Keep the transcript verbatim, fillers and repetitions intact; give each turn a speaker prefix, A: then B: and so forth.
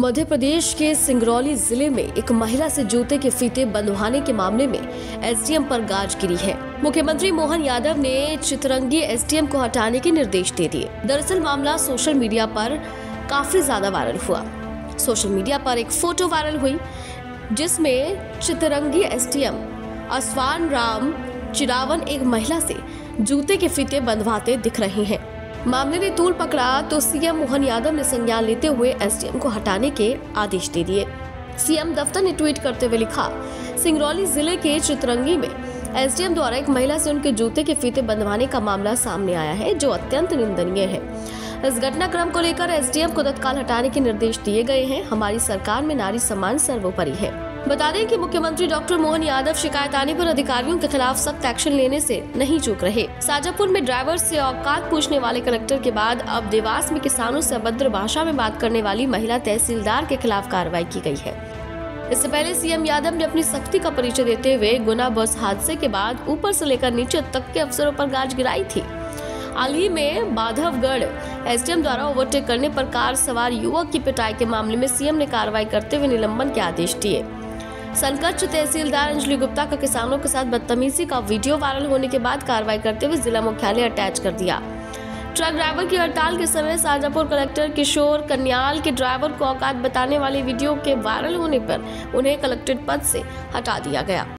A: मध्य प्रदेश के सिंगरौली जिले में एक महिला से जूते के फीते बंधवाने के मामले में एसडीएम पर गाज गिरी है। मुख्यमंत्री मोहन यादव ने चितरंगी एसडीएम को हटाने के निर्देश दे दिए। दरअसल मामला सोशल मीडिया पर काफी ज्यादा वायरल हुआ। सोशल मीडिया पर एक फोटो वायरल हुई जिसमें चितरंगी एसडीएम असवान राम चिरावन एक महिला से जूते के फीते बंधवाते दिख रहे हैं। मामले ने तूल पकड़ा तो सीएम मोहन यादव ने संज्ञान लेते हुए एसडीएम को हटाने के आदेश दे दिए। सीएम दफ्तर ने ट्वीट करते हुए लिखा, सिंगरौली जिले के चितरंगी में एसडीएम द्वारा एक महिला से उनके जूते के फीते बंधवाने का मामला सामने आया है, जो अत्यंत निंदनीय है। इस घटनाक्रम को लेकर एसडीएम को तत्काल हटाने के निर्देश दिए गए हैं। हमारी सरकार में नारी सम्मान सर्वोपरि है। बता दें कि मुख्यमंत्री डॉक्टर मोहन यादव शिकायत आने पर अधिकारियों के खिलाफ सख्त एक्शन लेने से नहीं चूक रहे। शाजापुर में ड्राइवर से औकात पूछने वाले कलेक्टर के बाद अब देवास में किसानों से अभद्र भाषा में बात करने वाली महिला तहसीलदार के खिलाफ कार्रवाई की गई है। इससे पहले सीएम यादव ने अपनी सख्ती का परिचय देते हुए गुना बस हादसे के बाद ऊपर से लेकर नीचे तक के अफसरों पर गाज गिराई थी। हाल ही में बाधवगढ़ एसडीएम द्वारा ओवरटेक करने पर कार सवार युवक की पिटाई के मामले में सीएम ने कार्रवाई करते हुए निलंबन के आदेश दिए। संकच्छ तहसीलदार अंजलि गुप्ता का किसानों के साथ बदतमीजी का वीडियो वायरल होने के बाद कार्रवाई करते हुए जिला मुख्यालय अटैच कर दिया। ट्रक ड्राइवर की हड़ताल के समय शाजापुर कलेक्टर किशोर कन्याल के ड्राइवर को औकात बताने वाले वीडियो के वायरल होने पर उन्हें कलेक्टर पद से हटा दिया गया।